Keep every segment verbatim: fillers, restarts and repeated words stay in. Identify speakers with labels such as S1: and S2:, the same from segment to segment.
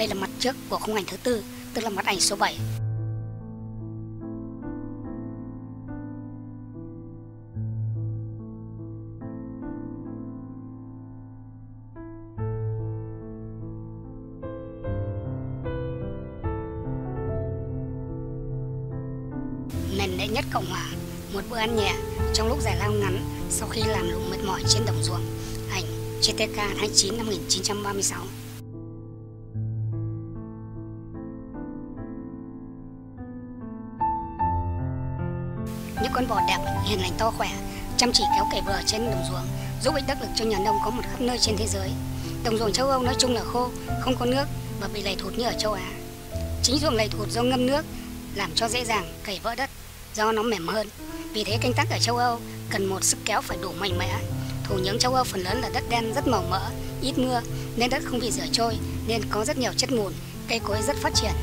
S1: Đây là mặt trước của khung ảnh thứ tư, tức là mặt ảnh số bảy. Nền đệ nhất Cộng hòa, một bữa ăn nhẹ trong lúc giải lao ngắn sau khi làm lụng mệt mỏi trên đồng ruộng. Ảnh giê tê ca tháng chín năm một nghìn chín trăm ba mươi sáu. Những con bò đẹp, hiền lành, to khỏe, chăm chỉ kéo cày bừa trên đồng ruộng, giúp ích đắc lực cho nhà nông có một khắp nơi trên thế giới. Đồng ruộng châu Âu nói chung là khô, không có nước và bị lầy thụt như ở châu Á. Chính ruộng lầy thụt do ngâm nước làm cho dễ dàng cày vỡ đất, do nó mềm hơn. Vì thế canh tác ở châu Âu cần một sức kéo phải đủ mạnh mẽ. Thổ nhưỡng châu Âu phần lớn là đất đen rất màu mỡ, ít mưa nên đất không bị rửa trôi, nên có rất nhiều chất mùn, cây cối rất phát triển.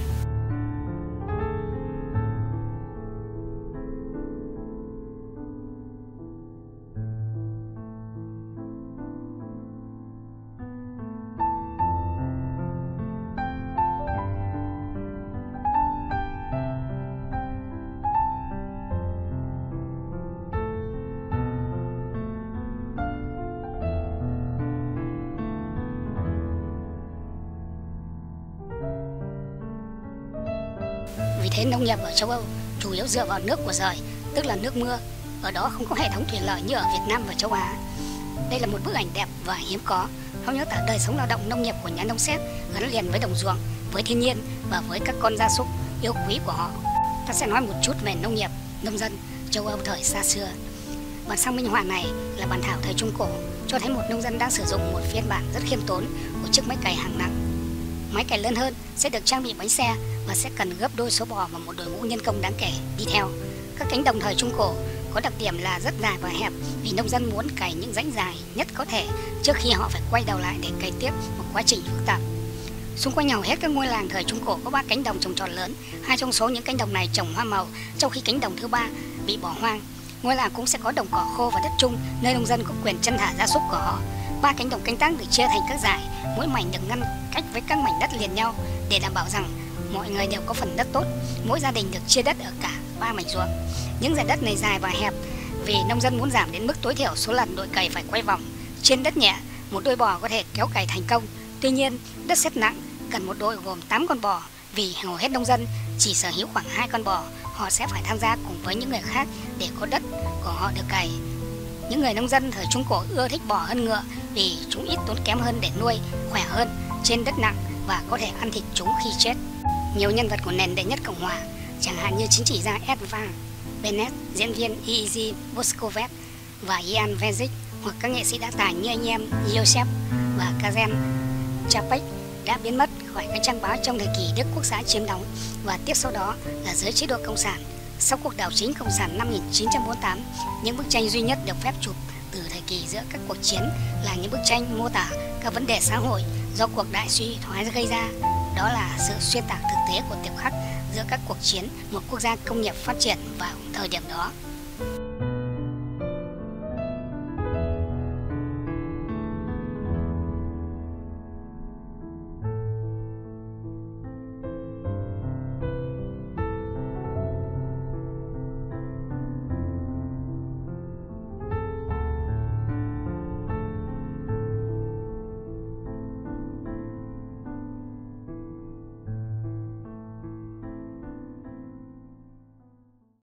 S1: Vì thế nông nghiệp ở châu Âu chủ yếu dựa vào nước của rời, tức là nước mưa. Ở đó không có hệ thống thủy lợi như ở Việt Nam và châu Á. Đây là một bức ảnh đẹp và hiếm có, không nhớ tả đời sống lao động nông nghiệp của nhà nông Séc gắn liền với đồng ruộng, với thiên nhiên và với các con gia súc yêu quý của họ. Ta sẽ nói một chút về nông nghiệp, nông dân châu Âu thời xa xưa. Bản sao minh họa này là bản thảo thời Trung Cổ, cho thấy một nông dân đang sử dụng một phiên bản rất khiêm tốn của chiếc máy cày hạng nặng. Máy cày lớn hơn sẽ được trang bị bánh xe và sẽ cần gấp đôi số bò và một đội ngũ nhân công đáng kể đi theo. Các cánh đồng thời Trung Cổ có đặc điểm là rất dài và hẹp, vì nông dân muốn cày những rãnh dài nhất có thể trước khi họ phải quay đầu lại để cày tiếp một quá trình phức tạp. Xung quanh hầu hết các ngôi làng thời Trung Cổ có ba cánh đồng trồng trọt lớn. Hai trong số những cánh đồng này trồng hoa màu, trong khi cánh đồng thứ ba bị bỏ hoang. Ngôi làng cũng sẽ có đồng cỏ khô và đất chung, nơi nông dân có quyền chăn thả gia súc của họ. Ba cánh đồng canh tác được chia thành các dải, mỗi mảnh được ngăn cách với các mảnh đất liền nhau để đảm bảo rằng mọi người đều có phần đất tốt. Mỗi gia đình được chia đất ở cả ba mảnh ruộng. Những dải đất này dài và hẹp vì nông dân muốn giảm đến mức tối thiểu số lần đội cày phải quay vòng. Trên đất nhẹ, một đôi bò có thể kéo cày thành công. Tuy nhiên, đất sét nặng cần một đội gồm tám con bò, vì hầu hết nông dân chỉ sở hữu khoảng hai con bò. Họ sẽ phải tham gia cùng với những người khác để có đất của họ được cày. Những người nông dân thời Trung Cổ ưa thích bò hơn ngựa vì chúng ít tốn kém hơn để nuôi, khỏe hơn trên đất nặng và có thể ăn thịt chúng khi chết. Nhiều nhân vật của nền đệ nhất Cộng hòa, chẳng hạn như chính trị gia Edvard Beneš, diễn viên Easy Boscovet và Ian Vezic, hoặc các nghệ sĩ đa tài như anh em Joseph và Kazem Chapek đã biến mất khỏi các trang báo trong thời kỳ Đức Quốc xã chiếm đóng, và tiếp sau đó là dưới chế độ Cộng sản. Sau cuộc đảo chính Cộng sản năm một nghìn chín trăm bốn mươi tám, những bức tranh duy nhất được phép chụp từ thời kỳ giữa các cuộc chiến là những bức tranh mô tả các vấn đề xã hội do cuộc đại suy thoái gây ra. Đó là sự xuyên tạc thực tế của Tiểu Khắc giữa các cuộc chiến một quốc gia công nghiệp phát triển vào thời điểm đó.